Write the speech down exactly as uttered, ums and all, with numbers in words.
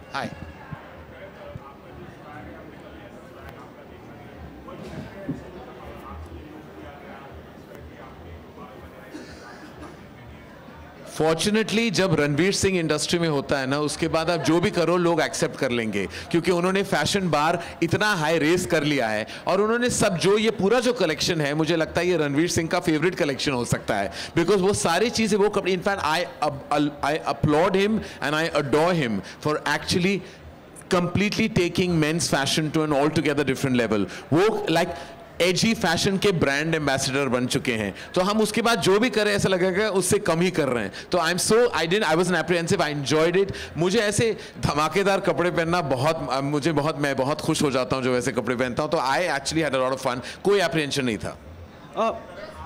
हाय। Fortunately जब Ranveer Singh industry में होता है ना, उसके बाद आप जो भी करो लोग एक्सेप्ट कर लेंगे, क्योंकि उन्होंने फैशन बार इतना हाई रेस कर लिया है। और उन्होंने सब जो ये पूरा जो कलेक्शन है, मुझे लगता है ये रणवीर सिंह का फेवरेट कलेक्शन हो सकता है, बिकॉज वो सारी चीजें वो कपड़े, in fact I I applaud him and I adore him for actually completely taking men's fashion to an altogether different level. वो like edgy fashion के brand ambassador बन चुके हैं, तो हम उसके बाद जो भी करें ऐसा लगेगा उससे कम ही कर रहे हैं। तो I'm so I didn't I wasn't apprehensive, I enjoyed it. मुझे ऐसे धमाकेदार कपड़े पहनना बहुत मुझे बहुत मैं बहुत खुश हो जाता हूँ जो वैसे कपड़े पहनता हूँ, तो I actually had a lot of fun. कोई apprehension नहीं था। uh,